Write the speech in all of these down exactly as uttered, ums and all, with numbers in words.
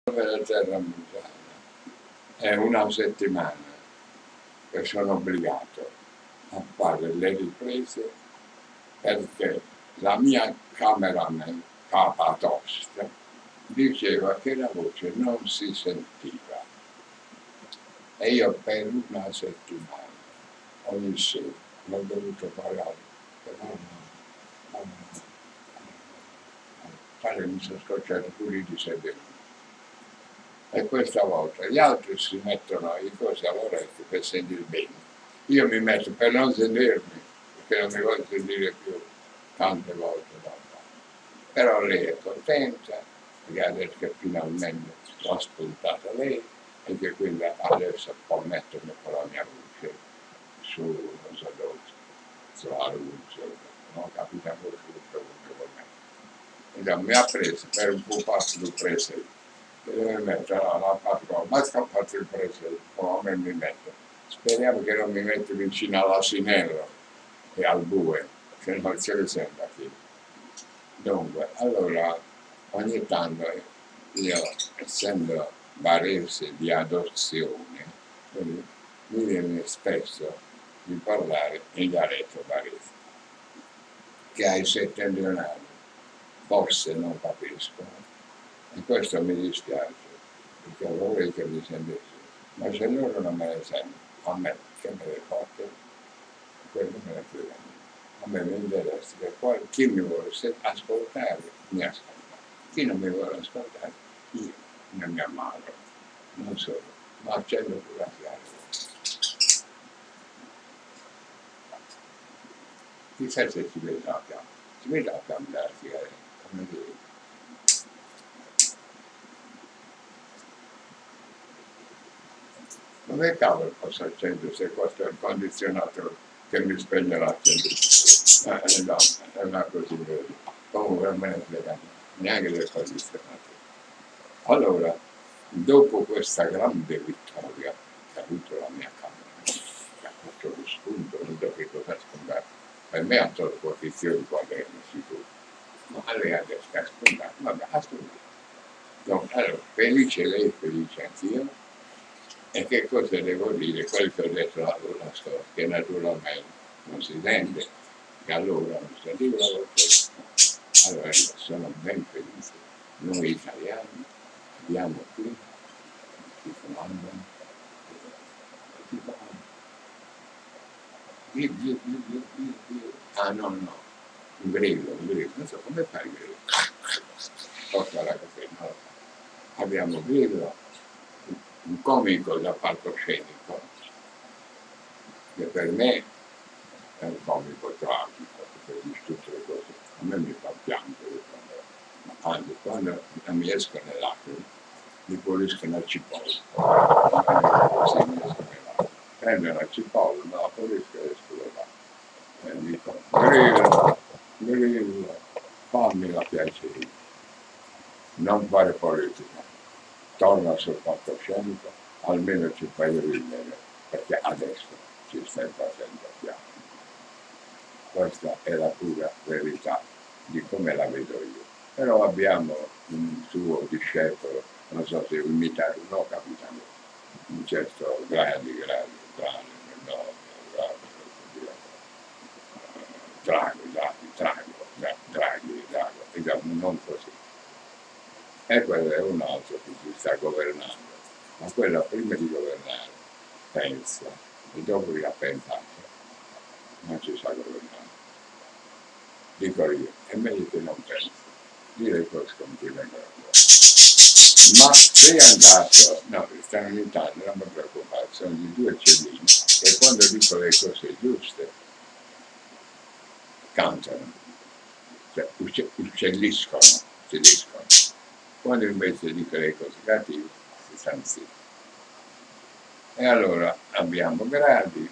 della terra musana è una settimana che sono obbligato a fare le riprese perché la mia cameraman capatosta diceva che la voce non si sentiva e io per una settimana ogni sera l'ho dovuto parlare però no, no, no, no, pare mi sono scocciato pure di sedere. E questa volta gli altri si mettono i cosi all'orecchio per sentire bene. Io mi metto per non sentirmi, perché non mi voglio sentire più tante volte dopo. Però lei è contenta, perché adesso che finalmente l'ho spuntata lei, e che quindi adesso può mettermi con la mia voce su, non so dove, sulla luce, non capito ancora tutto come me. Mi ha preso per un po' passo di preso. Deve mettere la, la patrolla, ma scappato il preso, come mi metto. Speriamo che non mi metto vicino all'asinello e al bue, che non ce ne sembra qui. Dunque, allora, ogni tanto io, essendo barese di adozione, mi viene spesso di parlare in dialetto barese, che ai settentrionali forse non capiscono. E questo mi dispiace, perché vorrei che mi sentisse, ma se loro non me ne sentono, a me che me le porto, quello me ne frega. A me mi interessa che poi chi mi vuole ascoltare, mi ascolta. Chi non mi vuole ascoltare, io non mi ammalo, non solo, ma accendo pure la chiave. Chissà se si vede la chiave, si vede la chiave della sigaretta, come dire. Come cavolo posso accendere se questo è il condizionato che mi spegne l'accendino? Eh, no, è una cosa vera. Comunque non me ne frega neanche del condizionato. Allora, dopo questa grande vittoria che ha avuto la mia Camera, che ha fatto lo spunto, non so che cosa spuntato, per me ha tolto posizioni quaderni sicuro, ma lei adesso ha spuntato, vabbè, ha spuntato. Dunque, allora, felice lei, felice anch'io. E che cosa devo dire? Quello che ho detto la, la storia, che naturalmente non si sente, che allora non sentivo la voce. Allora sono ben felice. Noi italiani abbiamo qui, si comandano, si comandano. Dio, Dio, Dio, Dio, Dio, Dio. Ah no, no, un grillo, un grillo, non so come fai il grillo. Porta la caffè, non lo fa. Abbiamo un grillo, un comico da palcoscenico, che per me è un comico tragico, perché ho visto tutte le cose, a me mi fa piangere, quando, anzi quando mi escono le lacrime, mi puliscono la cipolla, così mi escono le lacrime, prendo la cipolla, me la pulisco e esco le lacrime, e dico, grillo, grillo, fammi la piacere, non fare politica. Torna sul palcoscenico, almeno ci fai ridere, perché adesso ci stai facendo piano. Questa è la pura verità di come la vedo io. Però abbiamo un suo discepolo, non so se imitare, no capitano, un certo gradi, gradi, gradi, no, gradi, gradi, Draghi, Draghi, Draghi, Draghi, non così. E quello è un altro che si sta governando, ma quello prima di governare pensa e dopo che ha pensato non ci sa governare. Dico io, è meglio che non pensi, dire cose come ti vengono fuori. Ma sei andato, no, stanno in Italia, non mi preoccupare, sono di due cellini e quando dico le cose giuste cantano, cioè uccelliscono, uccelliscono. Quando invece dico le cose cattive si stanno zitti. E allora abbiamo gradi,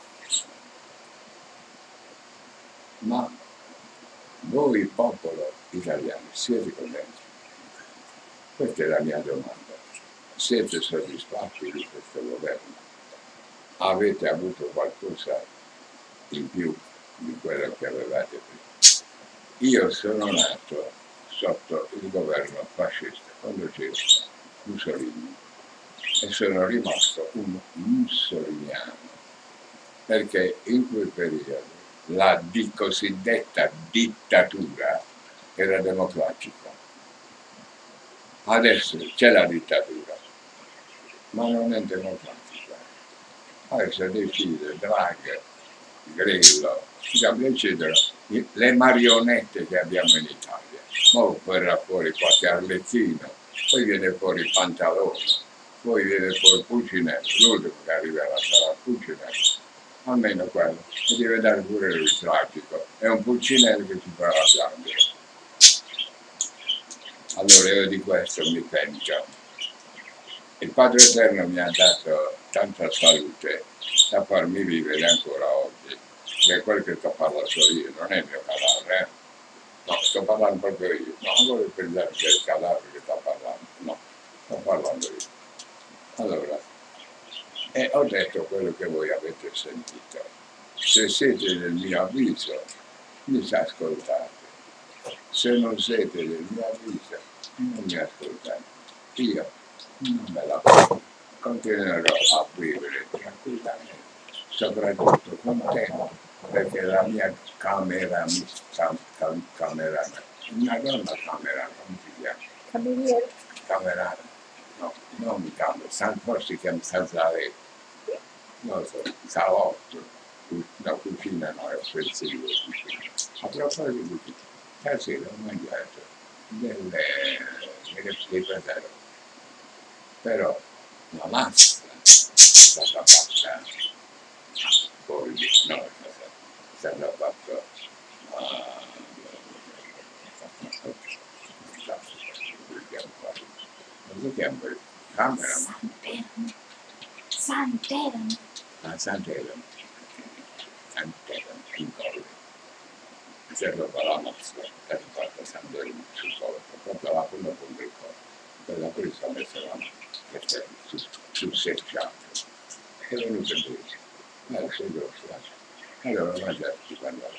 ma voi popolo italiano siete contenti? Questa è la mia domanda. Siete soddisfatti di questo governo? Avete avuto qualcosa in più di quello che avevate prima? Io sono nato sotto il governo fascista, quando c'era sono rimasto un mussoliniano, perché in quel periodo la di cosiddetta dittatura era democratica. Adesso c'è la dittatura, ma non è democratica. Adesso decide Draghi, Grillo, eccetera, le marionette che abbiamo in Italia. Poi verrà fuori qualche arlecchino, poi viene fuori il Pantalone, poi viene fuori il Pulcinello, l'ultimo che arriverà sarà il Pulcinello, almeno quello, e deve dare pure lui tragico, è un Pulcinello che ci farà piangere. Allora io di questo mi pento. Il Padre Eterno mi ha dato tanta salute da farmi vivere ancora oggi, che è quello che sto parlando io, non è il mio cadavere, eh? No, sto parlando proprio io, no, non voglio pensare che è il cadavere che sto parlando, no, sto parlando io. Allora, e ho detto quello che voi avete sentito. Se siete del mio avviso, mi ascoltate. Se non siete del mio avviso, non mi ascoltate. Io non me la faccio. Continuerò a vivere tranquillamente, soprattutto contento, perché la mia camera, mi cam, cam, camera, una donna camera, come si chiama? Cameriere. Camera, no, non mi camera, forse si chiama salsaletto, non so, salotto, la cucina no, è offensivo. A proposito di cucina, stasera ho mangiato delle, delle, dei preservi, però la massa è stata fatta poi, no, è stata fatta non si chiama camera, Sant'Erano. a Sant'Erano, Sant'Erano, in Colle. Serve per la massa, è fatta Sant'Erano sul Colle, proprio la prima punta del Colle. Per la prima ho messo la massa, su, sul secciato. È venuto bene, ma lo sei grosso. Allora ho mangiato di quando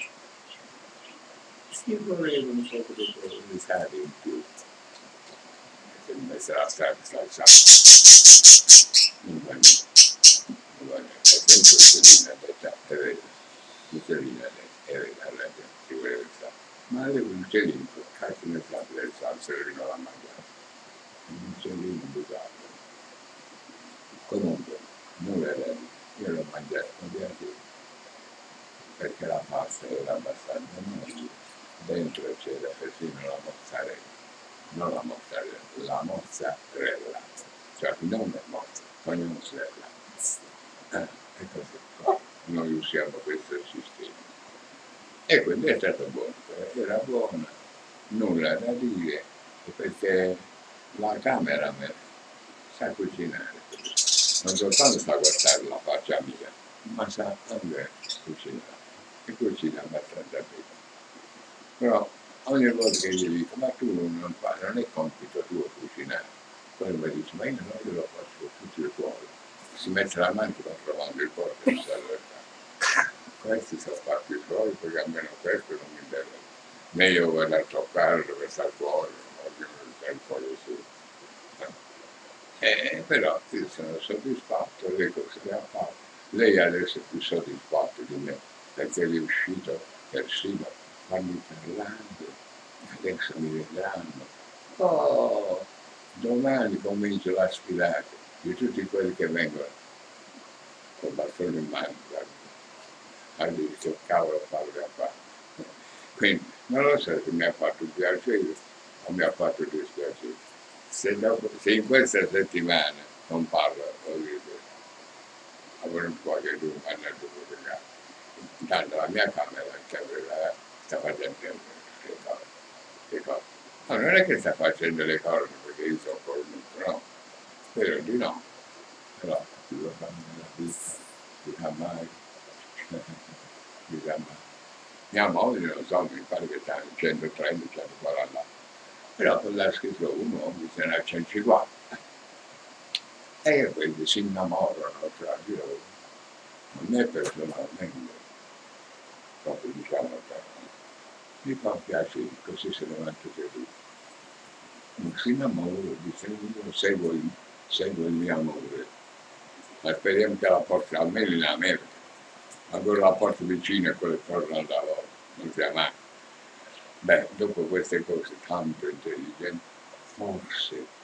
io volevo un po' di sale in più, perché mi messa la strada, sta il sale. Non va bene, non va bene. E dentro Michelina ha detto, è vero, Michelina ha detto, è vero, ha detto, ci voleva il sale. Ma avevo un Michelino, cazzo ne sa del sale, se non l'ha mangiato. Un Michelino bucato. Comunque, non era, io l'ho mangiato, mi piace, perché la pasta era abbastanza morbida. Dentro c'era persino la mozzarella, non la mozzarella, la mozzarella, cioè non la mozzarella, ma la mozzarella. Eh, e così qua, noi usiamo questo sistema. E quindi è stato buono, era buono, nulla da dire, perché la camera sa cucinare, non soltanto sa guardare la faccia mia, ma sa anche cucinare, e cucina abbastanza bene. Però ogni volta che gli dico, ma tu non fai, non è compito tuo cucinare. Poi mi dice, ma io non glielo faccio tutto il cuore. Si mette la mano e va trovando il cuore per stare. Questi sono fatti i suoi, perché almeno questo non mi deve. Né io vado a toccare dove sta il cuore, voglio che il cuore su. Eh, però io sono soddisfatto delle cose che ha fatto. Lei adesso è più soddisfatto di me, perché è riuscito persino farmi parlando, adesso mi vedranno. Oh, domani comincio la sfilata di tutti quelli che vengono con bastone in mano, a dire che cavolo parlo a fare. Quindi non lo so se mi ha fatto piacere o mi ha fatto dispiacere. Se, dopo, se in questa settimana non parlo, voglio dire, avrò qualche domanda dopo regalo. Intanto la mia camera che aveva, sta facendo le cose, le cose. No, non è che sta facendo le cose perché io sono cornuto, no, spero di no, però si lo fanno nella vita, si sa mai, si sa mai. Mia moglie, non so, mi pare che sta a centotrenta, centoquaranta, però con l'ha scritto uno, bisogna a centocinquanta. E quindi si innamorano tra di loro. A me personalmente, proprio diciamo che mi fa piacere, così se ne vanno tutti. Non si innamora, dice uno, seguo il, seguo il mio amore. ma speriamo che la porti almeno in America, ma quello la porti vicino e quello torna al lavoro, non sia mai. Beh, dopo queste cose tanto intelligenti, forse